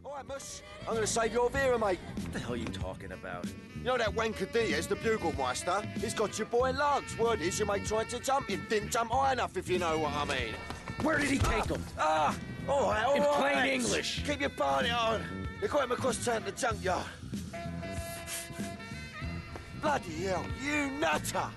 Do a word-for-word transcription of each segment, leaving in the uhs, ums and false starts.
All right, Mush. I'm going to save your Vera, mate. What the hell are you talking about? You know that wanker Diaz, the Bugelmeister? He's got your boy Lance. Word is your mate tried to jump him. Didn't jump high enough, if you know what I mean. Where did he take him? Ah! All right, all In right. plain English. Keep your party on. They got him across town to the junkyard. Bloody hell, you nutter!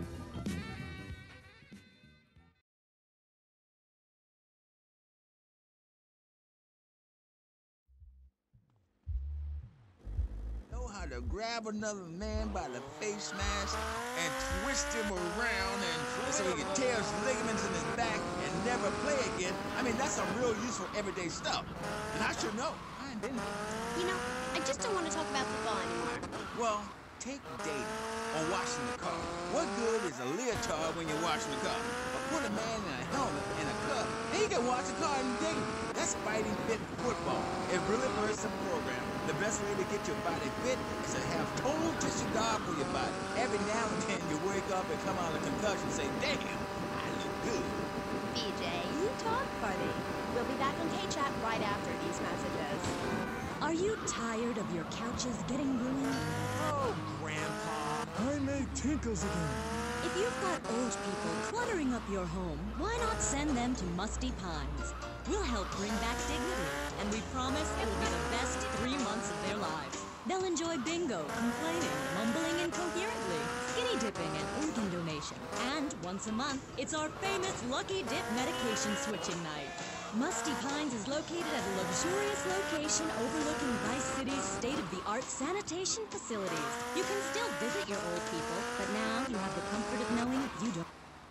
Know how to grab another man by the face mask and twist him around and so he can tear his ligaments in his back and never play again. I mean, that's some real useful everyday stuff. And I should know. I ain't been there. You know, I just don't want to talk about football anymore. Well, take dating or washing the car. What good is a leotard when you're washing the car? But put a man in a helmet and a glove, and he can wash the car and dig it. That's fighting fit football. It really works the program. The best way to get your body fit is to have total disregard for your body. Every now and then you wake up and come out of concussion and say, damn, I look good. B J, you talk funny. We'll be back on K-Chat right after these messages. Are you tired of your couches getting ruined? Oh, Grandpa. I made tinkles again. If you've got old people cluttering up your home, why not send them to Musty Pines? We'll help bring back dignity, and we promise it will be the best three months of their lives. They'll enjoy bingo, complaining, mumbling incoherently, skinny dipping, and organ donation. And once a month, it's our famous Lucky Dip medication switching night. Musty Pines is located at a luxurious location overlooking Vice City's state-of-the-art sanitation facilities. You can still visit your old people, but now you have the comfort of knowing you don't.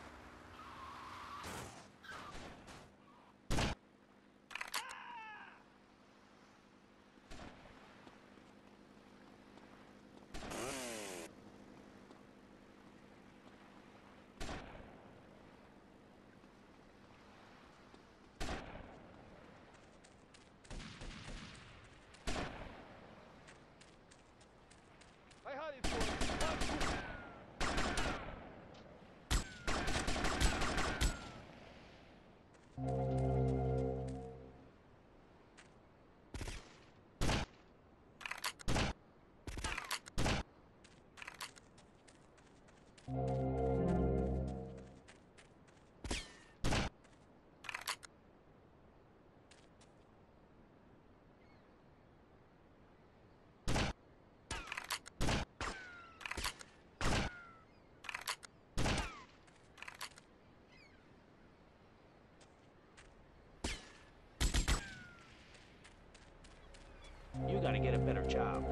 You gotta get a better job.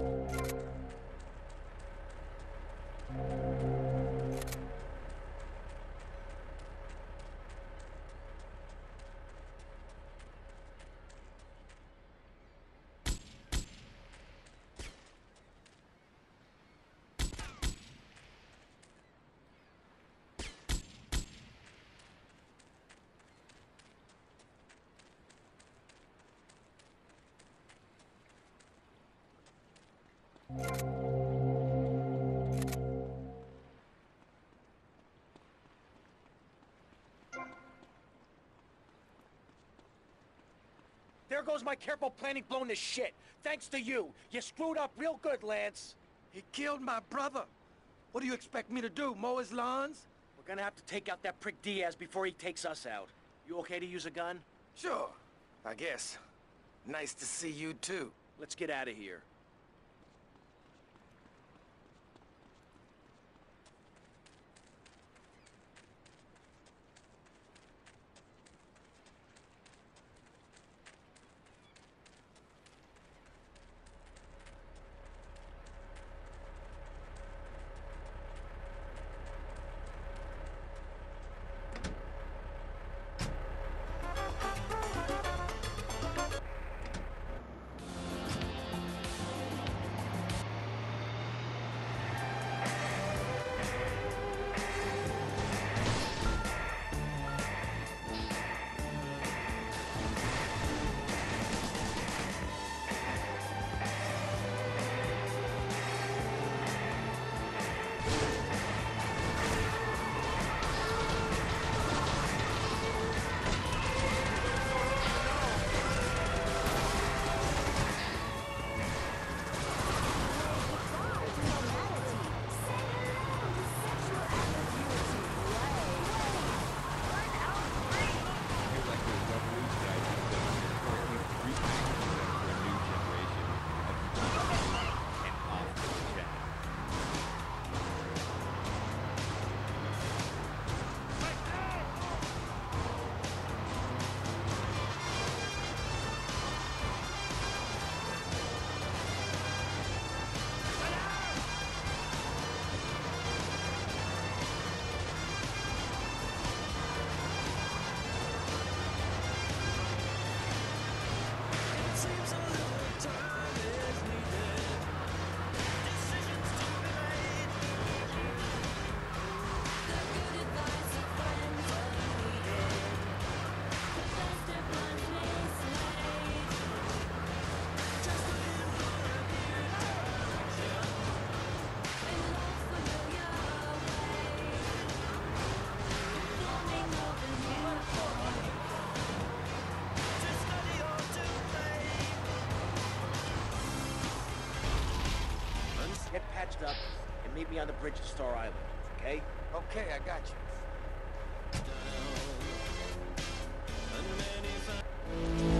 There goes my careful planning blown to shit. Thanks to you. You screwed up real good, Lance. He killed my brother. What do you expect me to do, mow his lawns? We're gonna have to take out that prick Diaz before he takes us out. You okay to use a gun? Sure, I guess. Nice to see you too. Let's get out of here. patched up, and meet me on the bridge at Star Island, okay? Okay, I got you.